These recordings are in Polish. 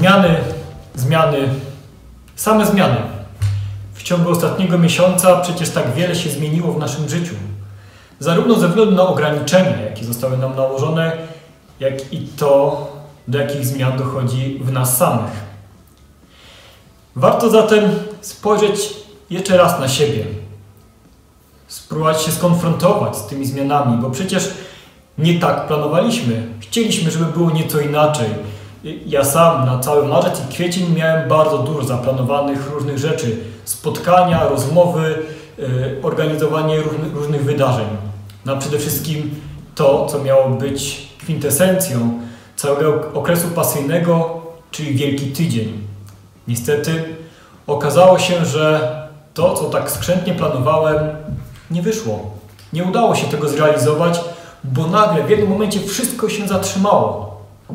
Zmiany, same zmiany. W ciągu ostatniego miesiąca przecież tak wiele się zmieniło w naszym życiu. Zarówno ze względu na ograniczenia, jakie zostały nam nałożone, jak i to, do jakich zmian dochodzi w nas samych. Warto zatem spojrzeć jeszcze raz na siebie. Spróbować się skonfrontować z tymi zmianami, bo przecież nie tak planowaliśmy. Chcieliśmy, żeby było nieco inaczej. Ja sam na cały marzec i kwiecień miałem bardzo dużo zaplanowanych różnych rzeczy. Spotkania, rozmowy, organizowanie różnych wydarzeń. No a przede wszystkim to, co miało być kwintesencją całego okresu pasyjnego, czyli Wielki Tydzień. Niestety okazało się, że to, co tak skrzętnie planowałem, nie wyszło. Nie udało się tego zrealizować, bo nagle w jednym momencie wszystko się zatrzymało.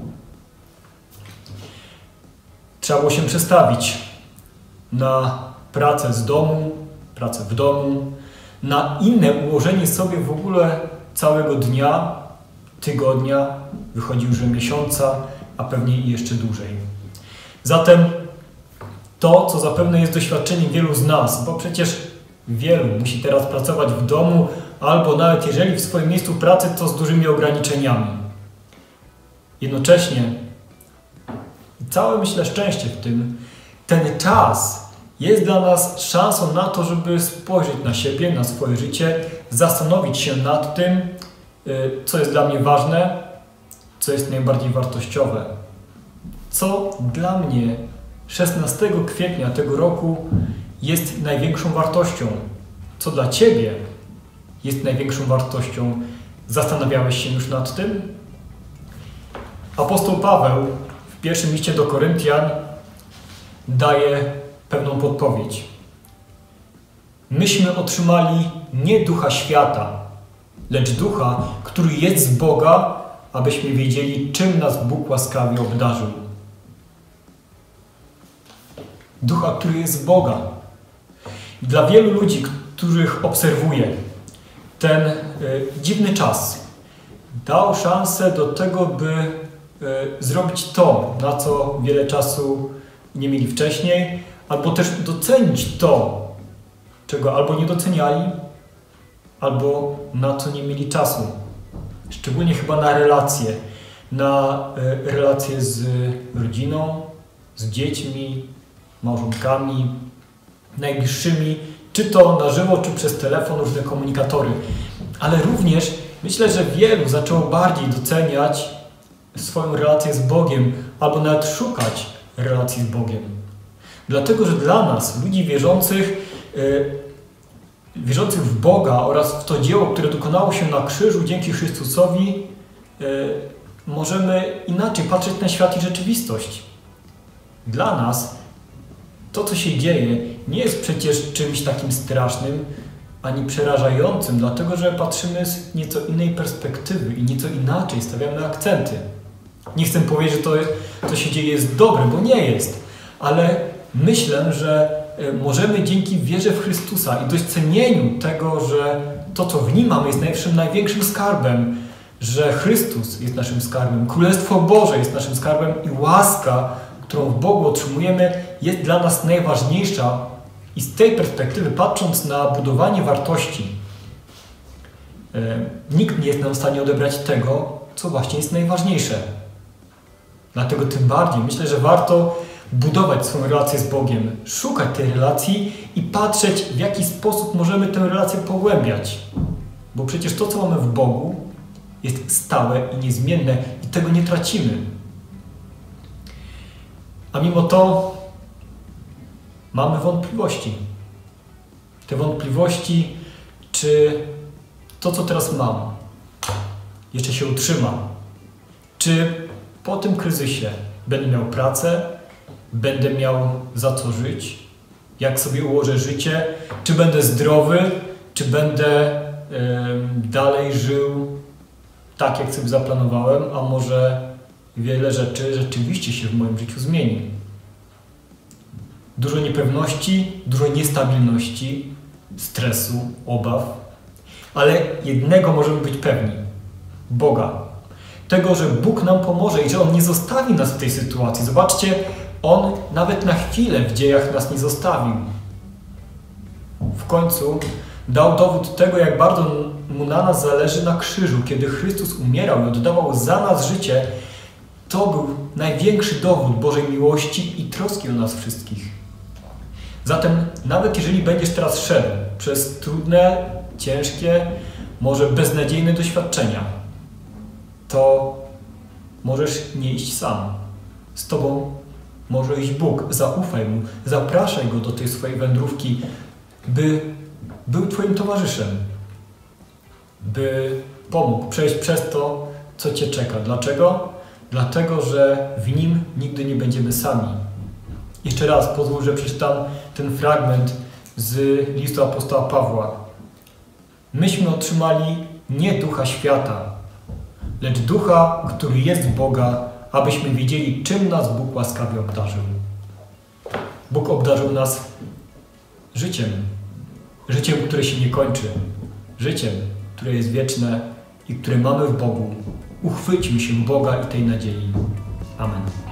Trzeba było się przestawić na pracę z domu, pracę w domu, na inne ułożenie sobie w ogóle całego dnia, tygodnia, wychodzi już miesiąca, a pewnie i jeszcze dłużej. Zatem to, co zapewne jest doświadczeniem wielu z nas, bo przecież wielu musi teraz pracować w domu, albo nawet jeżeli w swoim miejscu pracy, to z dużymi ograniczeniami. Jednocześnie, i całe myślę szczęście w tym, ten czas jest dla nas szansą na to, żeby spojrzeć na siebie, na swoje życie, zastanowić się nad tym, co jest dla mnie ważne, co jest najbardziej wartościowe. Co dla mnie 16 kwietnia tego roku jest największą wartością. Co dla Ciebie jest największą wartością. Zastanawiałeś się już nad tym? Apostoł Paweł w pierwszym liście do Koryntian daje pewną podpowiedź. Myśmy otrzymali nie ducha świata, lecz ducha, który jest z Boga, abyśmy wiedzieli, czym nas Bóg łaskawie obdarzył. Ducha, który jest z Boga. Dla wielu ludzi, których obserwuję, ten dziwny czas dał szansę do tego, by zrobić to, na co wiele czasu nie mieli wcześniej, albo też docenić to, czego albo nie doceniali, albo na co nie mieli czasu. Szczególnie chyba na relacje z rodziną, z dziećmi, małżonkami, najbliższymi, czy to na żywo, czy przez telefon, różne komunikatory. Ale również myślę, że wielu zaczęło bardziej doceniać swoją relację z Bogiem, albo nawet szukać relacji z Bogiem. Dlatego, że dla nas, ludzi wierzących w Boga oraz w to dzieło, które dokonało się na krzyżu dzięki Chrystusowi, możemy inaczej patrzeć na świat i rzeczywistość. Dla nas to, co się dzieje, nie jest przecież czymś takim strasznym ani przerażającym, dlatego że patrzymy z nieco innej perspektywy i nieco inaczej stawiamy akcenty. Nie chcę powiedzieć, że to, co się dzieje, jest dobre, bo nie jest, ale myślę, że możemy dzięki wierze w Chrystusa i docenieniu tego, że to, co w Nim mamy, jest naszym największym skarbem, że Chrystus jest naszym skarbem, Królestwo Boże jest naszym skarbem i łaska, którą w Bogu otrzymujemy, jest dla nas najważniejsza i z tej perspektywy, patrząc na budowanie wartości, nikt nie jest nam w stanie odebrać tego, co właśnie jest najważniejsze. Dlatego tym bardziej myślę, że warto budować swoją relację z Bogiem, szukać tej relacji i patrzeć, w jaki sposób możemy tę relację pogłębiać. Bo przecież to, co mamy w Bogu, jest stałe i niezmienne i tego nie tracimy. A mimo to mamy wątpliwości. Te wątpliwości, czy to, co teraz mam, jeszcze się utrzyma. Czy po tym kryzysie będę miał pracę, będę miał za co żyć, jak sobie ułożę życie, czy będę zdrowy, czy będę dalej żył tak, jak sobie zaplanowałem, a może wiele rzeczy rzeczywiście się w moim życiu zmieni. Dużo niepewności, dużo niestabilności, stresu, obaw, ale jednego możemy być pewni. Boga. Tego, że Bóg nam pomoże i że On nie zostawi nas w tej sytuacji. Zobaczcie, On nawet na chwilę w dziejach nas nie zostawił. W końcu dał dowód tego, jak bardzo Mu na nas zależy na krzyżu. Kiedy Chrystus umierał i oddawał za nas życie, to był największy dowód Bożej miłości i troski o nas wszystkich. Zatem nawet jeżeli będziesz teraz szedł przez trudne, ciężkie, może beznadziejne doświadczenia, to możesz nie iść sam. Z Tobą może iść Bóg. Zaufaj Mu, zapraszaj Go do tej swojej wędrówki, by był Twoim towarzyszem, by pomógł przejść przez to, co Cię czeka. Dlaczego? Dlatego, że w Nim nigdy nie będziemy sami. Jeszcze raz pozwól, że przeczytam ten fragment z listu apostoła Pawła. Myśmy otrzymali nie ducha świata, lecz ducha, który jest z Boga, abyśmy wiedzieli, czym nas Bóg łaskawie obdarzył. Bóg obdarzył nas życiem. Życiem, które się nie kończy. Życiem, które jest wieczne i które mamy w Bogu. Uchwyćmy się Boga i tej nadziei. Amen.